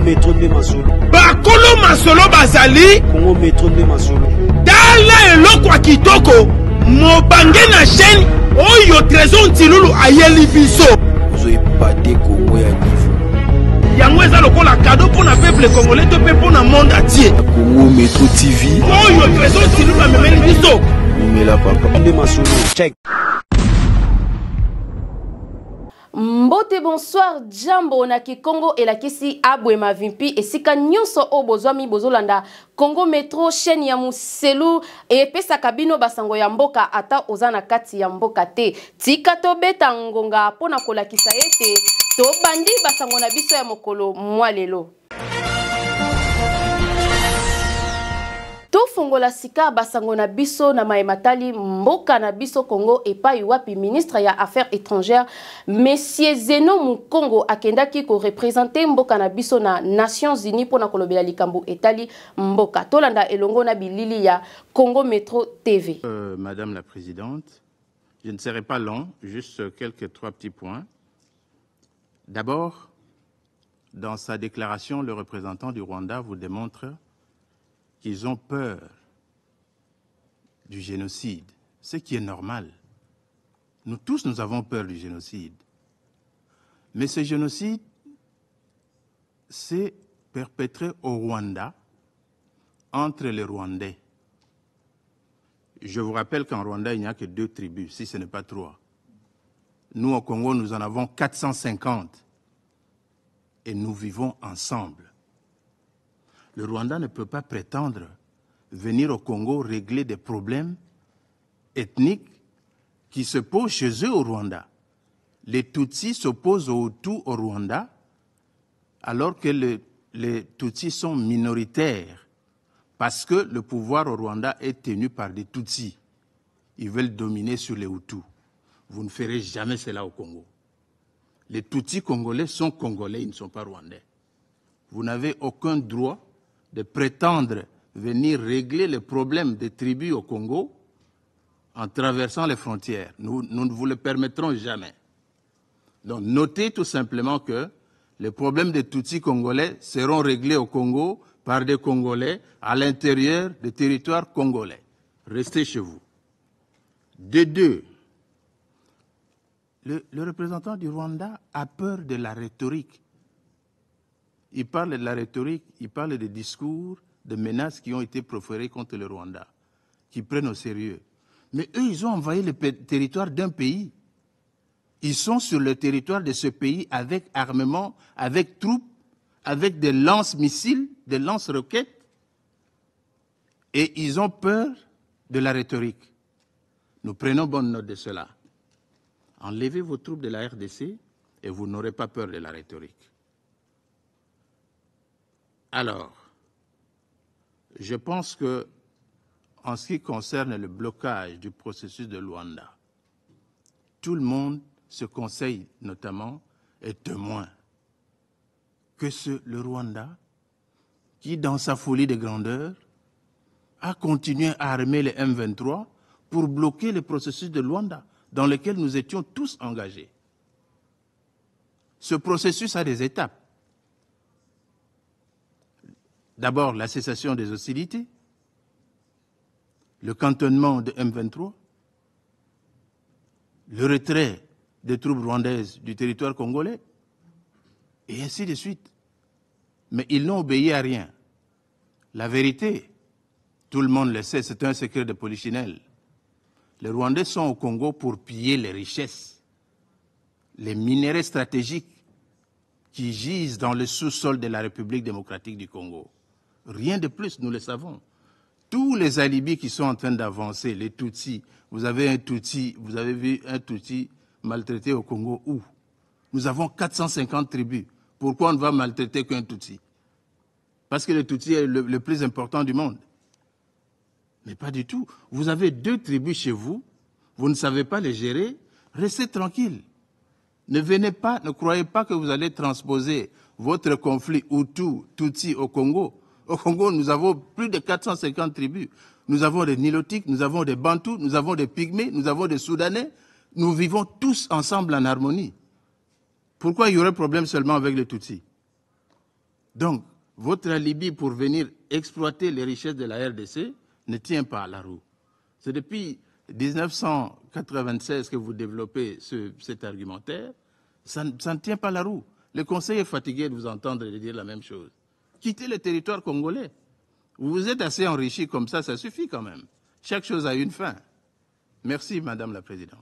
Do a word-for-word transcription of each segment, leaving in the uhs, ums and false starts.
Métro de Masolo. Bakolo Masolo Bazali. Congo Métro de Masolo. Dala eloko wa kitoko. Mobange na chaîne. Oyo trésor Ntilulu ayeli biso. Vous avez pas de Congo ya niveau. Yango eza lokola cadeau pour na peuple congolais to pe pour na monde entier. Congo Métro T V. Oyo trésor Ntilulu amemeli biso. Numela papa. De Masolo. Check. Mbote bonsoir jambo na Kikongo et la kisi abwe mavimpi esika nyonso o bozwami bozolanda Congo Metro chaîne ya muselu e pesa kabino basango ya mboka ata ozana kati ya mboka te tika to beta ngonga pona kolakisa ete to bandi basango na biso ya mokolo mwalelo. To fongola sika basango na biso na maematali mboka na biso Congo epai wapi ministre ya affaires étrangères Monsieur Zeno Mukongo akendaki ko représenter mboka na biso na Nations Unies pona kolobela likambo etali mboka tolanda elongo na bilili ya Congo Metro T V. Euh, Madame la Présidente, je ne serai pas long, juste quelques trois petits points. D'abord, dans sa déclaration, le représentant du Rwanda vous démontre qu'ils ont peur du génocide, ce qui est normal. Nous tous, nous avons peur du génocide. Mais ce génocide s'est perpétré au Rwanda, entre les Rwandais. Je vous rappelle qu'en Rwanda, il n'y a que deux tribus, si ce n'est pas trois. Nous, au Congo, nous en avons quatre cent cinquante. Et nous vivons ensemble. Le Rwanda ne peut pas prétendre venir au Congo régler des problèmes ethniques qui se posent chez eux au Rwanda. Les Tutsis s'opposent aux Hutus au Rwanda, alors que le, les Tutsis sont minoritaires, parce que le pouvoir au Rwanda est tenu par des Tutsis. Ils veulent dominer sur les Hutus. Vous ne ferez jamais cela au Congo. Les Tutsis congolais sont congolais, ils ne sont pas rwandais. Vous n'avez aucun droit de prétendre venir régler les problèmes des tribus au Congo en traversant les frontières. Nous, nous ne vous le permettrons jamais. Donc, notez tout simplement que les problèmes des Tutsis congolais seront réglés au Congo par des Congolais à l'intérieur des territoires congolais. Restez chez vous. De deux, le, le représentant du Rwanda a peur de la rhétorique. Il parle de la rhétorique, il parle des discours, de menaces qui ont été proférées contre le Rwanda, qui prennent au sérieux. Mais eux, ils ont envahi le territoire d'un pays. Ils sont sur le territoire de ce pays avec armement, avec troupes, avec des lance-missiles, des lance-roquettes. Et ils ont peur de la rhétorique. Nous prenons bonne note de cela. Enlevez vos troupes de la R D C et vous n'aurez pas peur de la rhétorique. Alors, je pense que, en ce qui concerne le blocage du processus de Luanda, tout le monde se conseille notamment est témoin que ce, le Rwanda, qui dans sa folie de grandeur, a continué à armer les M vingt-trois pour bloquer le processus de Luanda dans lequel nous étions tous engagés. Ce processus a des étapes. D'abord, la cessation des hostilités, le cantonnement de M vingt-trois, le retrait des troupes rwandaises du territoire congolais, et ainsi de suite. Mais ils n'ont obéi à rien. La vérité, tout le monde le sait, c'est un secret de polichinelle. Les Rwandais sont au Congo pour piller les richesses, les minéraux stratégiques qui gisent dans le sous-sol de la République démocratique du Congo. Rien de plus, nous le savons. Tous les alibis qui sont en train d'avancer, les Tutsis, vous avez un Tutsi, vous avez vu un Tutsi maltraité au Congo où? Nous avons quatre cent cinquante tribus. Pourquoi on ne va maltraiter qu'un Tutsi? Parce que le Tutsi est le, le plus important du monde. Mais pas du tout. Vous avez deux tribus chez vous, vous ne savez pas les gérer, restez tranquille. Ne venez pas, ne croyez pas que vous allez transposer votre conflit Hutu-Tutsi au Congo. Au Congo, nous avons plus de quatre cent cinquante tribus. Nous avons des Nilotiques, nous avons des Bantous, nous avons des Pygmées, nous avons des Soudanais. Nous vivons tous ensemble en harmonie. Pourquoi il y aurait problème seulement avec les Tutsis? Donc, votre alibi pour venir exploiter les richesses de la R D C ne tient pas à la roue. C'est depuis mille neuf cent quatre-vingt-seize que vous développez ce, cet argumentaire. Ça, ça ne tient pas la roue. Le Conseil est fatigué de vous entendre dire la même chose. Quittez le territoire congolais. Vous vous êtes assez enrichi comme ça, ça suffit quand même. Chaque chose a une fin. Merci, Madame la Présidente.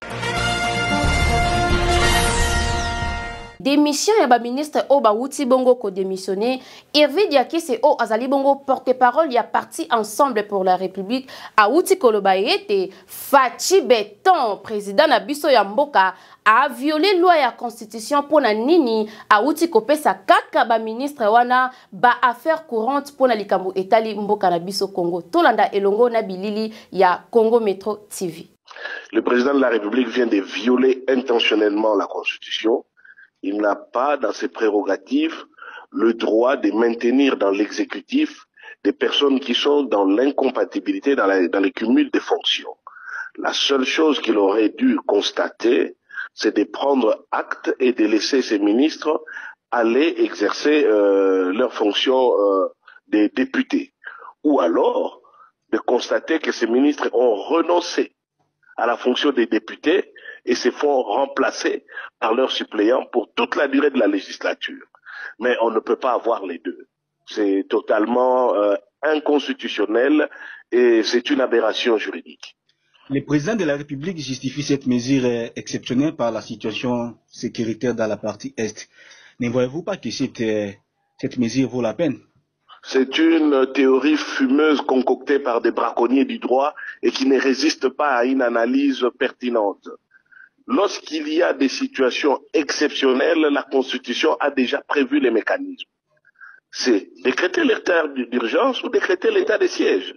Démission ya ba ministre o ba wuti bongo ko démissionné. Hervé Diakise o azali bongo porte-parole ya parti Ensemble pour la République a wuti koloba ete Fachi Beton président na biso ya mboka a violé loi ya constitution pona nini a wuti kopesa kaka ba ministre wana ba affaire courante pona likambo etali mboka na biso Congo. Tolanda elongo na bilili ya Congo Metro T V. Le président de la République vient de violer intentionnellement la constitution. Il n'a pas dans ses prérogatives le droit de maintenir dans l'exécutif des personnes qui sont dans l'incompatibilité, dans, la, dans le cumul des fonctions. La seule chose qu'il aurait dû constater, c'est de prendre acte et de laisser ses ministres aller exercer euh, leurs fonctions euh, des députés. Ou alors de constater que ces ministres ont renoncé à la fonction des députés et se font remplacer par leurs suppléants pour toute la durée de la législature. Mais on ne peut pas avoir les deux. C'est totalement euh, inconstitutionnel et c'est une aberration juridique. Le président de la République justifie cette mesure exceptionnelle par la situation sécuritaire dans la partie Est. Ne voyez-vous pas que cette, cette mesure vaut la peine? C'est une théorie fumeuse concoctée par des braconniers du droit et qui ne résiste pas à une analyse pertinente. Lorsqu'il y a des situations exceptionnelles, la Constitution a déjà prévu les mécanismes. C'est décréter l'état d'urgence ou décréter l'état de siège.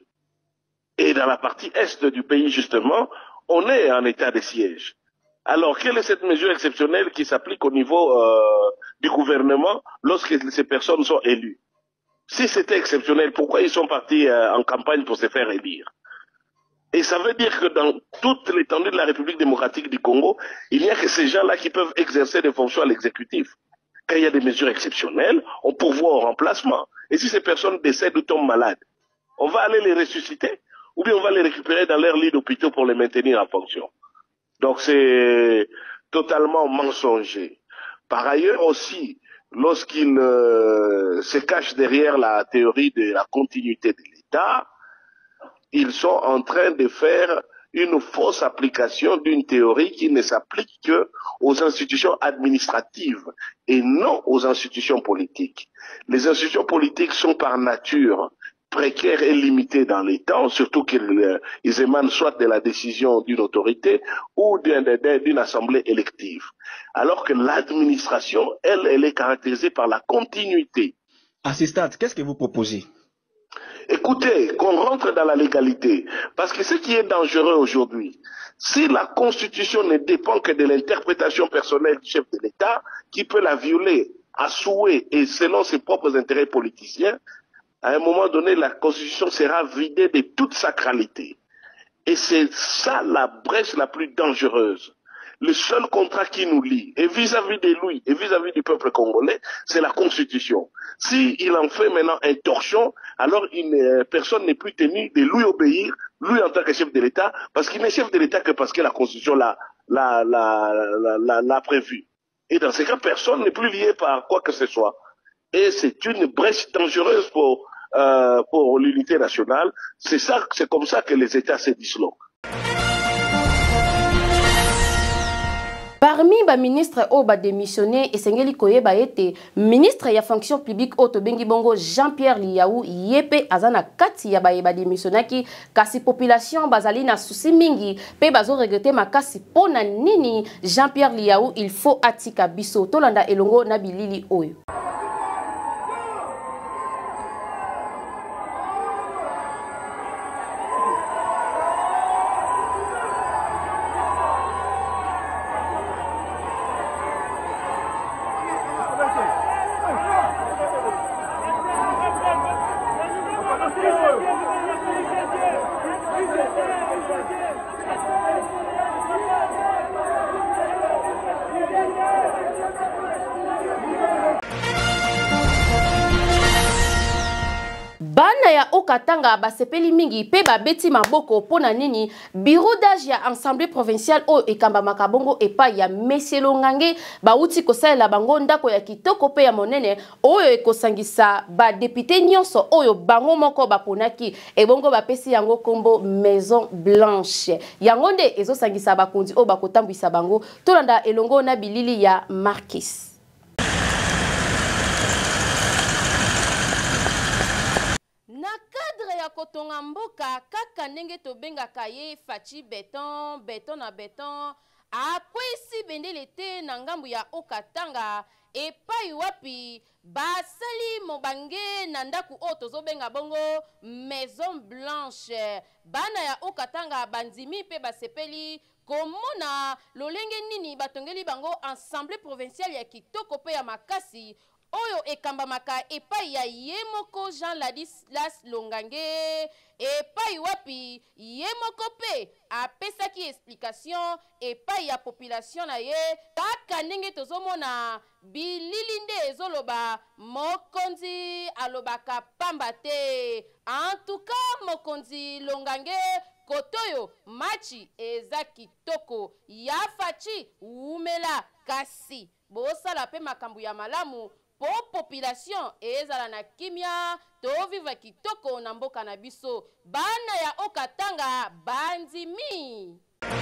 Et dans la partie Est du pays, justement, on est en état de siège. Alors, quelle est cette mesure exceptionnelle qui s'applique au niveau euh, du gouvernement lorsque ces personnes sont élues? Si c'était exceptionnel, pourquoi ils sont partis euh, en campagne pour se faire élire? Et ça veut dire que dans toute l'étendue de la République démocratique du Congo, il n'y a que ces gens-là qui peuvent exercer des fonctions à l'exécutif. Quand il y a des mesures exceptionnelles, on pourvoit au remplacement. Et si ces personnes décèdent ou tombent malades, on va aller les ressusciter ou bien on va les récupérer dans leur lit d'hôpitaux pour les maintenir en fonction. Donc c'est totalement mensonger. Par ailleurs aussi, lorsqu'ils euh, se cachent derrière la théorie de la continuité de l'État, ils sont en train de faire une fausse application d'une théorie qui ne s'applique que aux institutions administratives et non aux institutions politiques. Les institutions politiques sont par nature précaires et limitées dans les temps, surtout qu'ils ils émanent soit de la décision d'une autorité ou d'une assemblée élective. Alors que l'administration, elle, elle est caractérisée par la continuité. À ce stade, qu'est-ce que vous proposez? Écoutez, qu'on rentre dans la légalité, parce que ce qui est dangereux aujourd'hui, si la Constitution ne dépend que de l'interprétation personnelle du chef de l'État, qui peut la violer à souhait et selon ses propres intérêts politiciens, à un moment donné, la Constitution sera vidée de toute sacralité. Et c'est ça la brèche la plus dangereuse. Le seul contrat qui nous lie, et vis-à-vis de lui, et vis-à-vis du peuple congolais, c'est la Constitution. S'il en fait maintenant un torchon, alors une, personne n'est plus tenu de lui obéir, lui en tant que chef de l'État, parce qu'il n'est chef de l'État que parce que la Constitution l'a, l'a, l'a, l'a, l'a prévu. Et dans ce cas, personne n'est plus lié par quoi que ce soit. Et c'est une brèche dangereuse pour, euh, pour l'unité nationale. C'est ça, c'est comme ça que les États se disloquent. Parmi les ministres qui ont démissionné, Esengeli Koyeba ete ministre ya fonction publique Oto Bengi Bongo Jean-Pierre Liaou yepe azana kati ya baye ba démissionnaki kasi population bazali na souci mingi pe bazo regretter makasi pona nini Jean-Pierre Liaou il faut atika biso tolanda elongo na bilili oyo. ya Okatanga basepeli mingi pe babeti maboko pona nini bureau d'âge ya assemblée provinciale o ekamba makabongo epa ya Monsieur Longange bauti kosalela bango ndako ya kitoko pe ya monene oyo ekosangisa ba député nyonso oyo bango moko baponaki ebongo bapesi yango kombo Maison Blanche yango nde ezosangisa bakundi o bakotambwisa bango tolanda elongo na bilili ya Marquis. Na cadre ya kotonga mboka kaka ndenge tobengaka ye fachi beton beton na beton akwesi bendele te na ngambu ya Okatanga epai wapi basali mobange na ndaku o tozobenga bongo Maison Blanche bana ya Okatanga bandimi pe basepeli komona lolenge nini batongeli bango assemblée provinciale ya kitoko pe ya makasi oyo ekambamaka epai ya yemoko Jean Ladislas Longange epai wapi yemoko pe apesaki explication epai ya population na ye kaka ndenge tozomona bilili nde ezoloba mokonzi alobaka pamba te en tout cas mokonzi Longange kotoyo machi eza kitoko ya fachi umela kasi bosala pe makambo ya malamu po population ezala na kimia to viva kitoko na mboka na biso bana ya Okatanga bandimi.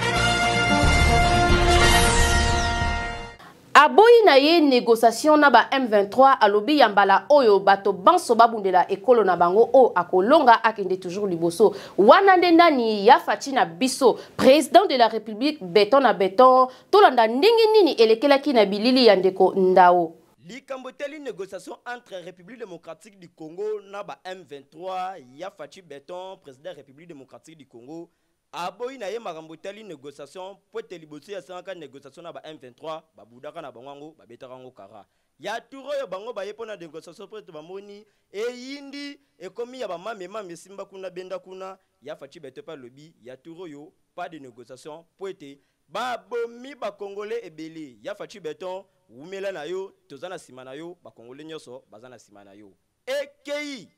Aboyi na ye négociation na ba M vingt-trois alobi yambala oyo bato banso babundela ekolo na bango o akolonga akende toujours liboso wana nde ndani ya fachi na biso président de la République beton na beton tolanda ndenge nini elekelaki na bilili ya ndeko Ndao. Likamboteli négociation entre République démocratique du Congo na ba M vingt-trois ya fachi beton président République démocratique du Congo aboyi na ye makamboteli négociation pote liboso ya sanga négociation na ba M vingt-trois babudaka na bango babetaka ngo kara ya turo yo bango baye pona négociation pote bamoni e yindi ekomi ya ba mame mame simba kuna benda kuna ya fachi beton pa lobby ya turo yo pas de négociation pote babomi ba congolais ebele ya fachi beton umela na yo tozana sima na yo ba congolais nyoso bazana sima na yo ekei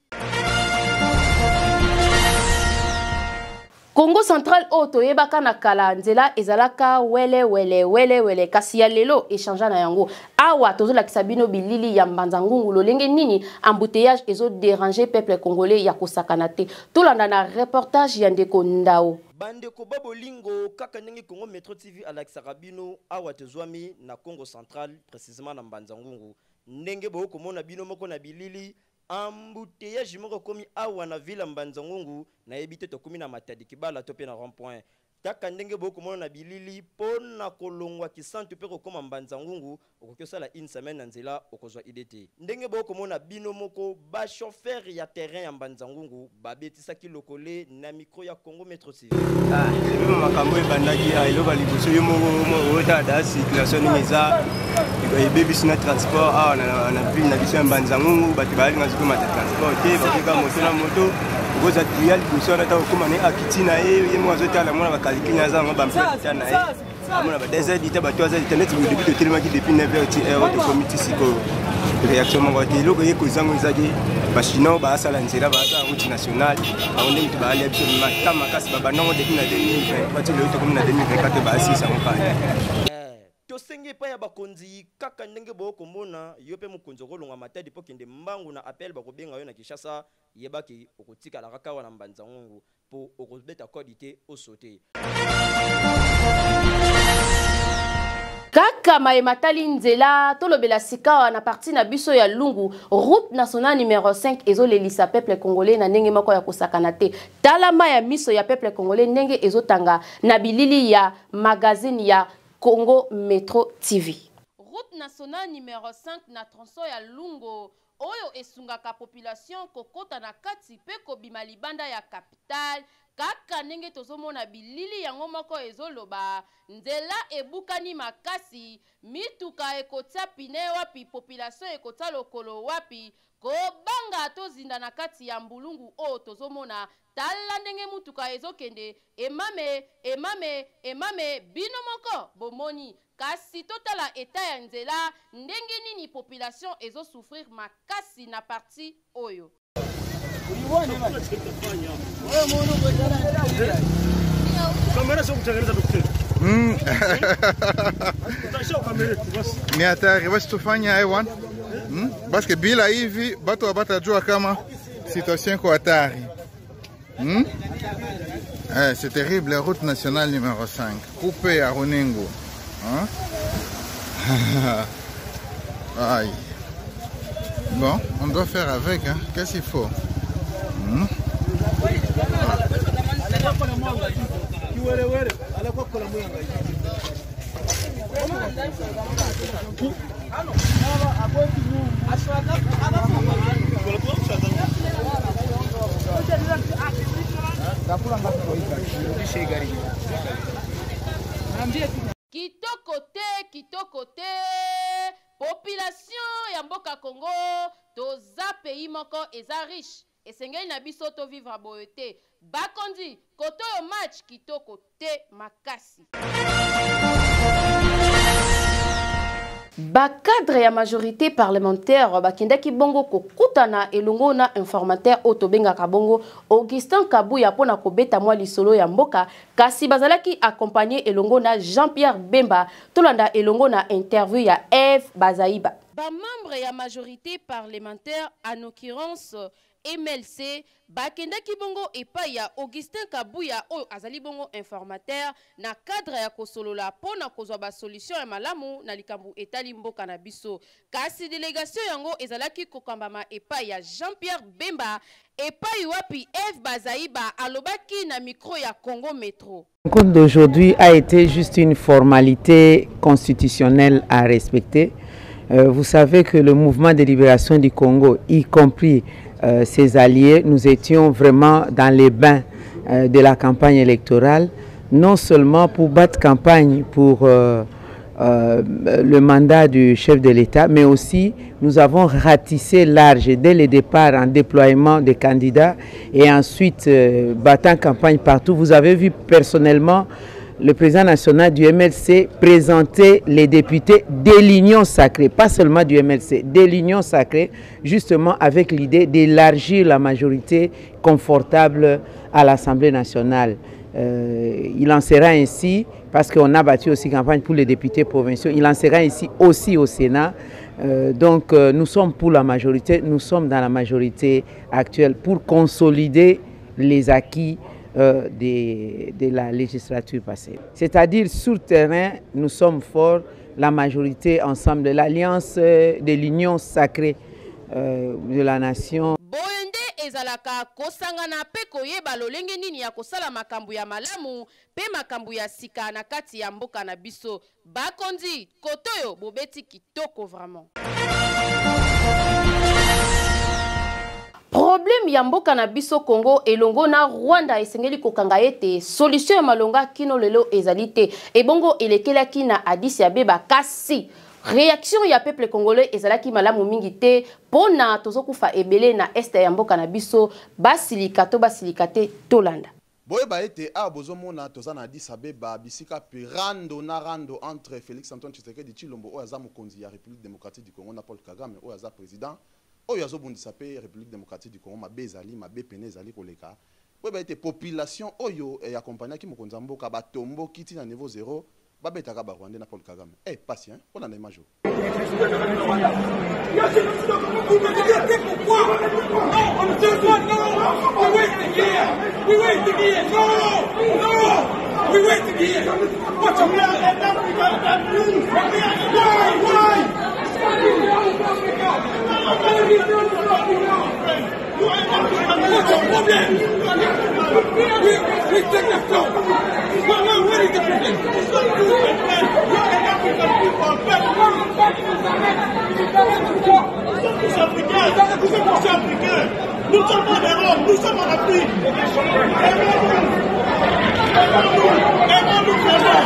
Congo Central o toyebaka na kala nzela ezalaka wele wele wele wele kasi ya lelo échange na yango awa tozolakisa bino bilili ya mbanza ngungu lolenge nini embouteillage ezo déranger peuple congolais ya kosakana te tolanda na reportage ya ndeko Ndao. Bandeko babolingo kaka ndenge Congo Metro T V alakisa bino awa tezwami na Congo Central précisément na mbanza ngungu ndenge boko mona bino moko na bilili embouteillage moko komi awa na ville mbanza ngungu na ebite to komi na matadi kibala to pe na rond point kaka ndenge boko mona na bilili pona kolongwa kisantu pe kokoma mbanza ngungu okokosala une semaine na nzela okozwa idete ndenge boko mona bino moko ba chauffeur ya terrain ya mbanza ngungu babetisa kilokole na micro ya Congo Metro T V. Ah, c'est vraiment makambo ebandaki ailo baliboso yo moko ota da circulation ngeza baby sina transport ah na na ville na biso ya mbanza ngungu bati bali ngaziko mata transport te bakeka moto na moto goza trial biso na ta okoma ne akitina e yemo azotala mona bakalikinya zango bampela tana e amona ba deux heures d'ita ba trois heures d'ita net depuis de tellement qui depuis neuf heures T R de comité siko réaction mongo te loko yeko zango izaki ba chino ba sala nzela ba ta route nationale aonde mutu ba ali biso matama kasi baba nango depuis na deux mille vingt pati le to na deux mille vingt-quatre ba six sango pa tosenge pa ya bakonzi kaka ndenge boko mona yo pe mukonzo kolonga matadi po kende mbangu na appel bakobenga yo na Kinshasa yebaki okotika la kaka wana mbanza ngungu po okobeta kodite osote kaka maematali nzela tolobela sika na parti na biso ya lungu route nationale numéro cinq ezolelisa peuple congolais na ndenge moko ya kosakana te talama ya miso ya peuple congolais ndenge ezotanga na bilili ya magazine ya Congo Metro T V. Route nationale numéro cinq na tronçon ya Lungo oyo esungaka population kokota na kati pe kobima libanda ya capitale kaka ndenge tozomona bilili yango moko ezoloba nzela ebukani makasi mituka ekotia pine wapi population ekotia lokolo wapi kobanga tozinda na kati ya mbulungu o tozomona tala ndenge mutuka ezokende emame emame emame bino moko bomoni kasi totala eta ya nzela ndenge nini population ezosouffrir makasi na parti oyo Mm. Ni hatari basi tufanya hewan mm? Basi bila hivi watu wabatajua kama situation iko hatari mm? Eh, c'est terrible, la route nationale numéro cinq coupée à Runingo hein? Aïe. Bon, on doit faire avec hein? Qu'est-ce qu'il faut mm? Kitoko te, kitoko te, population ya mboka Congo, toza pays moko eza riche. Esengeli na biso to vivre boye te. Bakondi, koto yo match kitoko te makasi. Bakadre ya majorité parlementaire bakendaki bongo kokutana elongo na informateur otobenga kabongo Augustin Kabuya pona kobeta mwa lisolo ya mboka kasi bazalaki accompagné elongo na Jean-Pierre Bemba tolanda elongo na interview ya Eve Bazaiba. Ba membre ya majorité parlementaire en occurrence M L C bakendaki bongo epai ya Augustin Kabuya oyo azali bongo informateur na cadre ya kosolola pona kozwa ba solution ya malamu na likambu etali mboka na biso kasi délégation yango ezalaki kokambama epai ya Jean-Pierre Bemba epai wapi Eve Bazaiba alobaki na micro ya Congo Métro. Le compte d'aujourd'hui a été juste une formalité constitutionnelle à respecter. Euh, vous savez que le mouvement de libération du Congo, y compris Euh, ses alliés, nous étions vraiment dans les bains euh, de la campagne électorale, non seulement pour battre campagne pour euh, euh, le mandat du chef de l'État, mais aussi nous avons ratissé large dès le départ en déploiement des candidats et ensuite euh, battant campagne partout. Vous avez vu personnellement le président national du M L C présenter les députés de l'Union sacrée, pas seulement du M L C, de l'Union sacrée, justement avec l'idée d'élargir la majorité confortable à l'Assemblée nationale. Euh, il en sera ainsi, parce qu'on a battu aussi campagne pour les députés provinciaux, il en sera ainsi aussi au Sénat. Euh, donc euh, nous sommes pour la majorité, nous sommes dans la majorité actuelle pour consolider les acquis Euh, de, de la législature passée. C'est-à-dire sur terrain, nous sommes forts, la majorité ensemble de l'alliance euh, de l'union sacrée euh, de la nation. Boende ezalaka kosangana pe koyeba lolenge nini ya kosala makambu ya malamu pe makambu ya sika na kati ya mboka na biso. Bakondi kotoyo bobeti kitoko vraiment. Problème ya mboka na biso Congo elongo na Rwanda esengeli kokanga ete solution ya malonga kino lelo ezalite ebongo elekelaki na Addis Abeba kasi réaction ya peuple congolais ezalaki malamu mingi te pona tozokufa ebele na este ya mboka na biso basilika to basilika te tolanda boye ba ete a bozomona toza na Addis Abeba bisika pe rando na rando entre Félix Antoine Tshisekedi Tshilombo oyo aza mokonzi ya République démocratique du Congo na Paul Kagame oyo aza président oyo azobundisa pe République démocratique du Congo mabe ezali mabe pene ezali koleka boye ba ete population oyo eakompagnaki mokonzi ya mboka batombo kiti na niveau zéro babetaka ba Rwanda na Paul Kagame eh patient on a na image What's your problem? We, we take the floor. Well, well, where is the problem? It's not you, my friend. You are an African people. Nous sommes tous africains. Nous sommes tous africains. Nous sommes en Europe. Nous sommes en Afrique. Aimons-nous. Aimons-nous vraiment.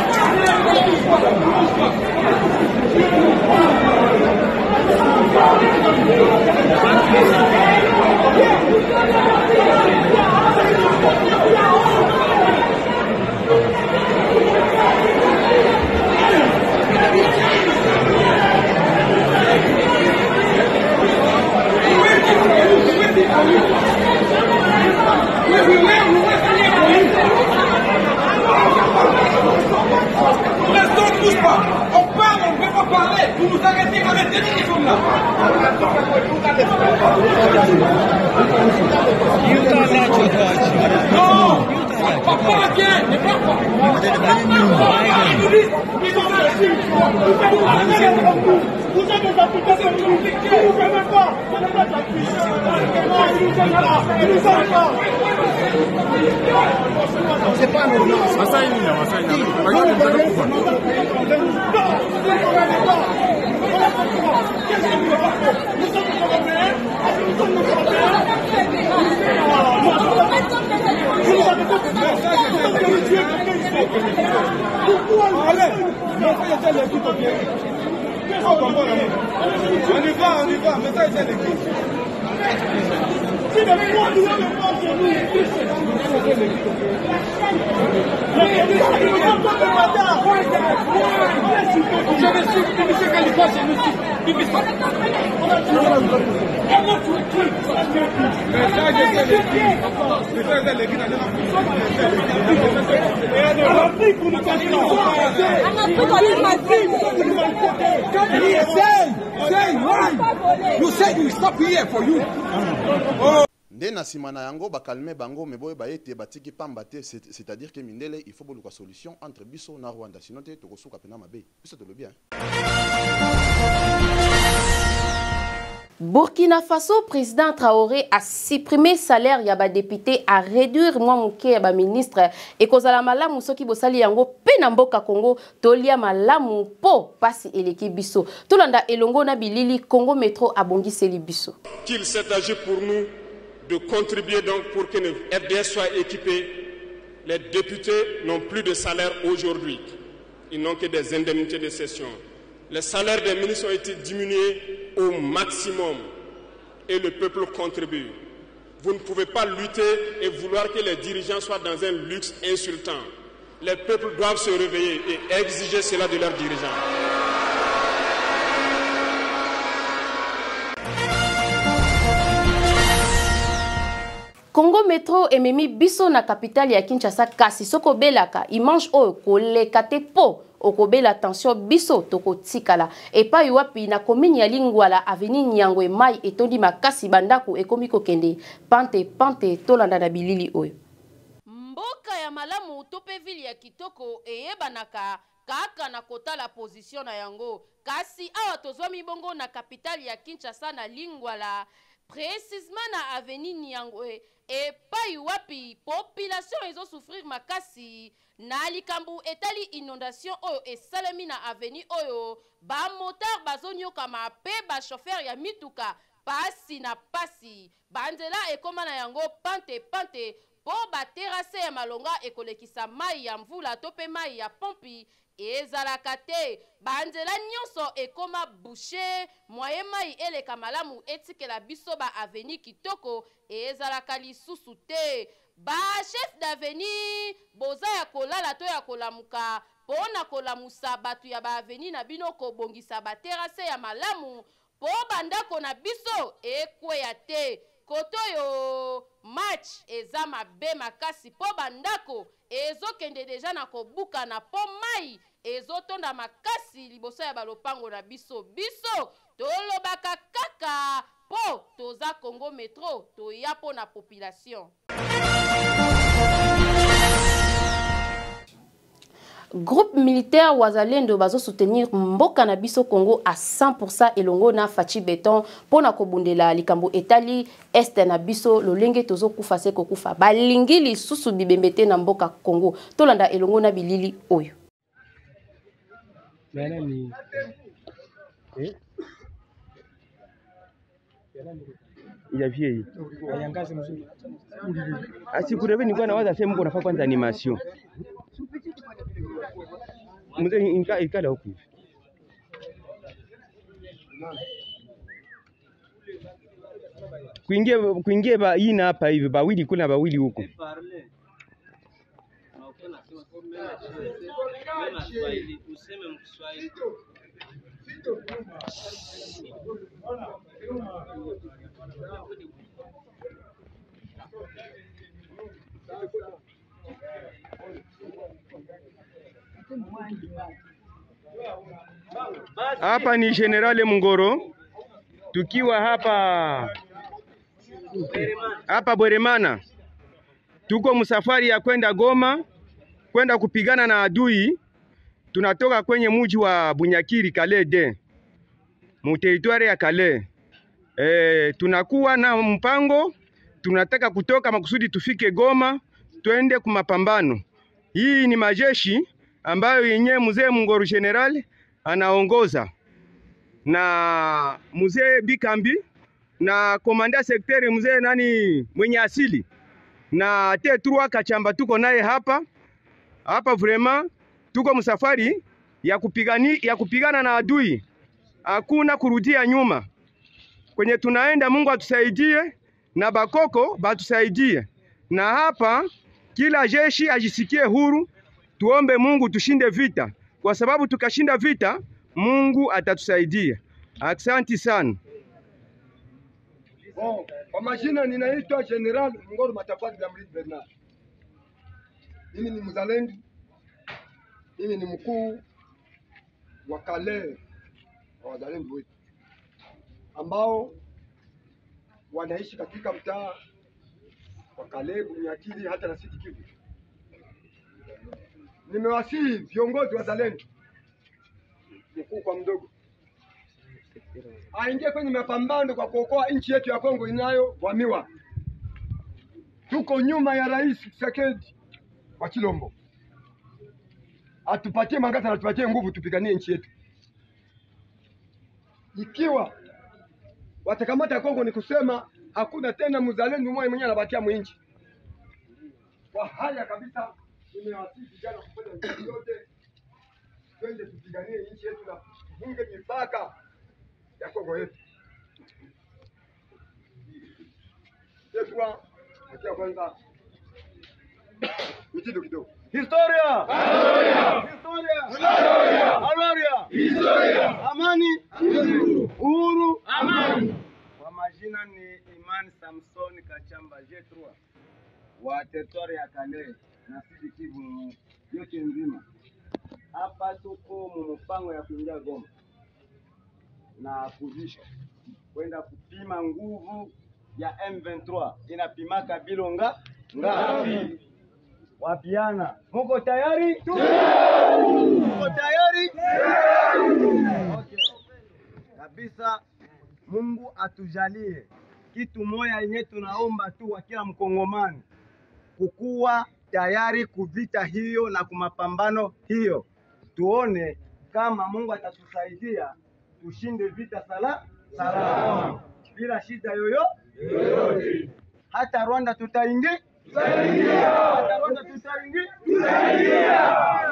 C'est pas normal. On y va, on y va, mais ça c'est l'équipe. You said you stop here for you. Nde na sima na yango bakalme bango meboye baete batiki pamba te, c'est-à-dire que mindele il faut boluka solution entre biso na Rwanda sinon te tokosuka pena mabe biso tolo bien. Burkina Faso, président Traoré a supprimé salaire ya ba député, a réduire moi muke ya ba ministre et kozala malamu soki bosali yango pe na mboka Congo tolia malamu po pasi eleki biso. Tolanda elongo na bilili Congo Métro abongiseli biso. Qu'il s'est agi pour nous de contribuer donc pour que le R D S soit équipé. Les députés n'ont plus de salaire aujourd'hui. Ils n'ont que des indemnités de session. Les salaires des ministres ont été diminués au maximum et le peuple contribue. Vous ne pouvez pas lutter et vouloir que les dirigeants soient dans un luxe insultant. Les peuples doivent se réveiller et exiger cela de leurs dirigeants. Congo Métro ememi biso na capitale ya Kinshasa kasi soko belaka image oyo kolekate po okobela tension biso toko tikala epa yuapi na commune ya Lingwala avenue Nyangwe mai etondi makasi bandaku ekomi kokende pante pante tolanda na bilili oyo mboka ya malamu tope ville ya kitoko eyebanaka kaka na kota la position na yango kasi awa tozwami bongo na capitale ya Kinshasa na Lingwala précisément na avenue Nyangwe epai wapi population ezo souffrir makasi na likambu etali inondation oyo esalemi na avenue oyo ba motar bazonyoka mape ba chauffeur ya mituka pasi na pasi banzela ekoma na yango pante pante po ba terrasse ya malonga ekolekisa mai ya mvula to pe mai ya pompi ezalaka te banzela nyonso ekoma bouché moye mai eleka malamu etikela biso ba avenue kitoko ezalaka lisusu te ba chef d'avenue boza ya kolala to ya kolamuka pona kolamusa batu ya ba avenue na bino kobongisa ba terrasse ya malamu po bandako na biso ekweya te koto yo match eza mabe makasi po bandako ezokende deja na kobuka na po mai ezotonda makasi liboso ya balopango na biso biso tolobaka kaka po toza Congo Métro toya po na population. Groupe militaire Wazalendo bazo soutenir mboka na biso Congo à cent pour cent elongo na Fachi Beton pona kobundela likambo etali este na biso lolenge tozo kufa se kokufa balingi lisusu bibembete na mboka Congo tolanda elongo na bilili oyo. Nani eh il a vieilli. Asikurebe nilikuwa nawaza sema mko nafaa kwanza animation. Mzee inka ikala huko. Kuingia kuingia ba ina hapa hivi bawili kuna bawili huko. Hapa ni General Mungoro tukiwa hapa hapa Bweremana, tuko msafari ya kwenda Goma kwenda kupigana na adui. Tunatoka kwenye mji wa Bunyakiri Kalede, mu territoire ya Kale. E, tunakuwa na mpango, tunataka kutoka makusudi tufike Goma, twende kumapambano. Hii ni majeshi ambayo yenye mzee Mungoro General anaongoza na mzee Bikambi na komanda sekteri mzee nani mwenye asili na te trois Kachamba, tuko naye hapa hapa. Vraiment tuko msafari ya kupigani ya kupigana na adui, hakuna kurudia nyuma. Kwenye tunaenda Mungu atusaidie na bakoko batusaidie, na hapa kila jeshi ajisikie huru. Tuombe Mungu tushinde vita, kwa sababu tukashinda vita Mungu atatusaidia. Asante sana. Bon, kwa majina ninaitwa General Mungoro Matafadi Gamrit Bernard. Mimi ni mzalendo. Mimi ni mkuu wa Kale wa wazalendo wetu ambao wanaishi katika mtaa wa Kale, Bunyakiri hata na Sud Kivu. Nimewasihi viongozi wa wazalendo, mkuu kwa mdogo, aingie kwenye mapambano kwa kuokoa nchi yetu ya Kongo inayovamiwa. Tuko nyuma ya Rais Tshisekedi wa Chilombo, atupatie mangata na atupatie nguvu tupiganie nchi yetu. Ikiwa watakamata Kongo, ni kusema hakuna tena mzalendo mmoja mwenyewe anabakia mwinchi. Kwa haya kabisa, nimewasihi vijana kufanya nguvu yote, twende tupiganie nchi yetu na tufunge mipaka ya Kongo yetu. Kwa acha kwanza mtindo kidogo. Historia! Historia! Historia! Historia! Historia! Amani! Uhuru! Amani! Kwa majina ni Iman Samson Kachamba G trois wa territoire ya Kale na Sud Kivu yote nzima. Hapa tuko mpango ya kuingia Goma na kuvisha kwenda kupima nguvu ya M vingt-trois. Inapimaka bilonga ngapi? Wapiana, muko tayari? Muko tayari? Okay. Kabisa, Mungu atujalie kitu moja yenye tunaomba tu wa kila mkongomani, kukuwa tayari kuvita hiyo na kumapambano hiyo. Tuone kama Mungu atatusaidia tushinde vita sala salama bila shida yoyote. Hata Rwanda tutaingia, tutaingia. Hata Rwanda tutaingia, tutaingia.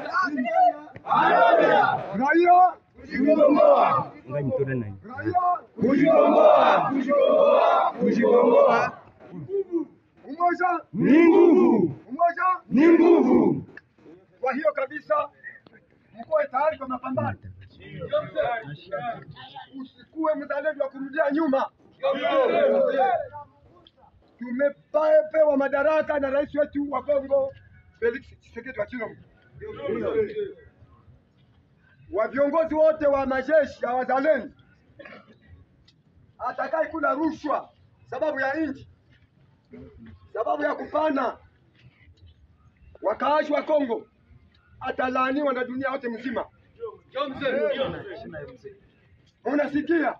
Raia kujikomboa, ngani tuna nani? Raia kujikomboa, kujikomboa, kujikomboa. Umoja ni nguvu, umoja ni nguvu. Kwa hiyo kabisa, mkoe tayari kwa mapambano. Usikuwe mzalendo wa kurudia nyuma. Tumepewa madaraka na rais wetu wa Kongo Felix Tshisekedi wa Chilombo. Wa viongozi wote wa majeshi ya wazalendo, atakaye kula rushwa sababu ya nchi, sababu ya kupana wakaaji wa Kongo, atalaaniwa na dunia yote mzima. Unasikia?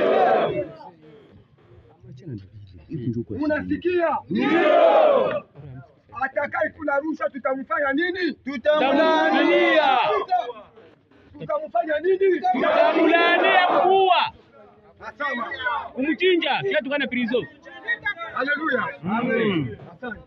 Unasikia? Ndio. Atakaye kula rushwa tutamfanya nini? Tutamlaania. Tutamfanya nini? Tutamlaania kuua. Asante. Kumchinja, kila tukana prison. Haleluya. Amen. Asante.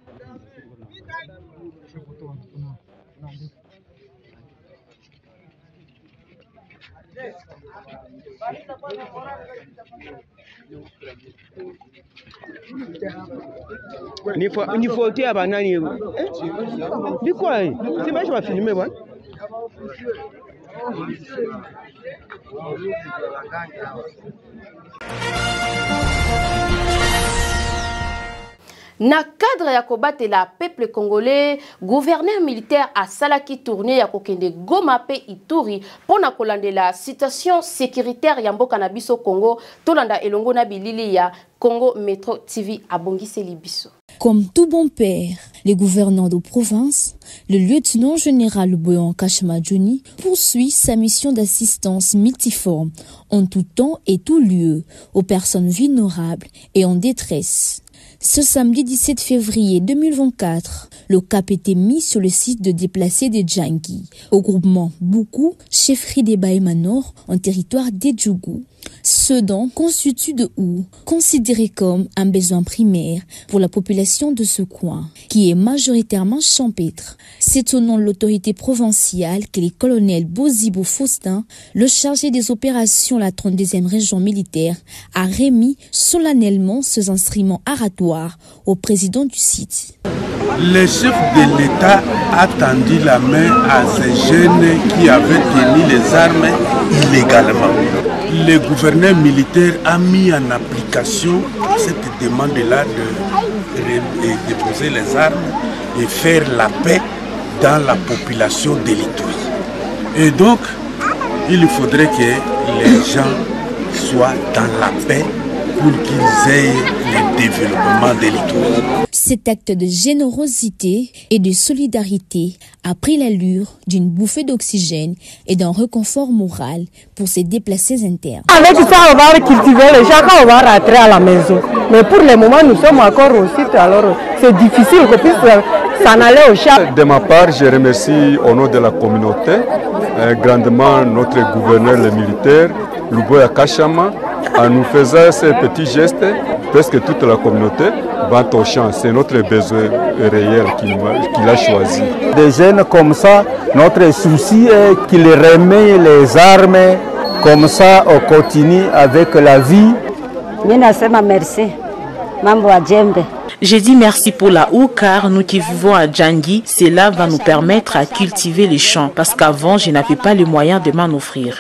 Nifote aba nani? Ni kwa hii? Si maisha wafilme bwana. Na cadre ya kobatela peuple congolais, gouverneur militaire a salaki tourné ya kokende Goma pe Ituri pona kolandela situation sécuritaire ya mboka na biso Congo, tolanda elongo na bilili ya Congo Metro T V abongisi libiso. Comme tout bon père, le gouverneur de province, le lieutenant général Boyan Kashama Johnny poursuit sa mission d'assistance multiforme en tout temps et tout lieu aux personnes vulnérables et en détresse. Ce samedi dix-sept février deux mille vingt-quatre, le cap était mis sur le site de déplacés de Djangui, au groupement Boukou, chefferie des Baïma Nord, en territoire d'Edjougou. Ce don constitue de ou considéré comme un besoin primaire pour la population de ce coin, qui est majoritairement champêtre. C'est au nom de l'autorité provinciale que le colonel Bozibo Faustin, le chargé des opérations de la trente-deuxième région militaire, a remis solennellement ces instruments aratoires au président du site. Le chef de l'État a tendu la main à ces jeunes qui avaient tenu les armes illégalement. Le gouverneur militaire a mis en application cette demande-là de, de déposer les armes et faire la paix dans la population délictueuse. Et donc, il faudrait que les gens soient dans la paix pour qu'ils aient le développement délictueux. Cet acte de générosité et de solidarité a pris l'allure d'une bouffée d'oxygène et d'un réconfort moral pour ces déplacés internes. Avec ça, on va cultiver les gens, on va rentrer à la maison. Mais pour le moment, nous sommes encore au site, alors c'est difficile qu'on puisse s'en aller au chat. De ma part, je remercie au nom de la communauté euh, grandement notre gouverneur le militaire, Luboya Kashama, en nous faisant ces petits gestes. Presque toute la communauté va au champ. C'est notre besoin réel qu'il qu'il a choisi. Des jeunes comme ça, notre souci est qu'ils remettent les armes. Comme ça, on continue avec la vie. Merci. J'ai dit merci pour la houe car nous qui vivons à Djangui, cela va nous permettre à cultiver les champs parce qu'avant je n'avais pas les moyens de m'en offrir.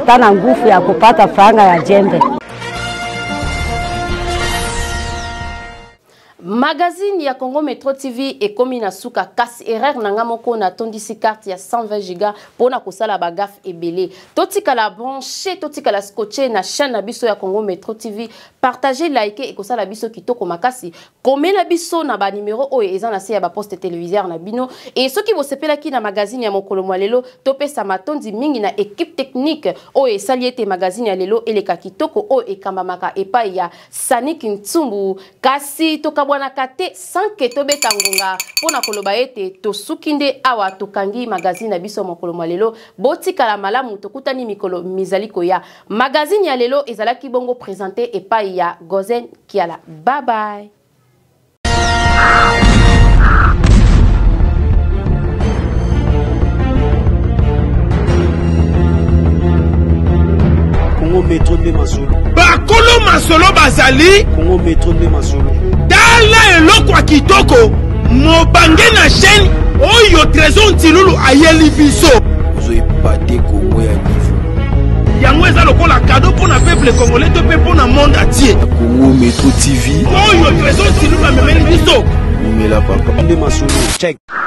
Magazine ya Congo Metro T V et Komina Suka kasi erreur nanga moko na tondisi carte ya cent vingt giga pona kosala bagaf ebele. Totika la brancher, totika la scotcher na chaîne na biso ya Congo Metro T V, partager, liker et kosala biso kitoko makasi. Komela biso na ba numéro oyo eza na se ya ba poste téléviseur na bino et soki bo sepela ki na magazine ya mokolo mwalelo topesa matondi mingi na équipe technique oyo esali ete magazine ya lelo eleka kitoko oyo ekambamaka epai ya Sanik Ntsumbu kasi tokabwa na kate sanke tobeta ngonga pona koloba ete tosukinde awa tokangi magazine na biso mokolo mwalelo botikala malamu tokutani mikolo mizaliko ya magazine ya lelo ezalaki bongo présenté epai ya Gozen Kiala. Bye bye. Congo Metro de Masolo. Bakolo Masolo bazali. Congo Metro de Masolo. Dala eloko wa kitoko. Mobange na chaîne oyo trésor ntilulu ayeli biso. Vous avez pas de Congo ya niveau. Yango eza lokola cadeau pour na peuple congolais to pe pour na monde entier. Congo Metro T V. Oyo trésor ntilulu amemeli biso. Numela papa. De Masolo. Check.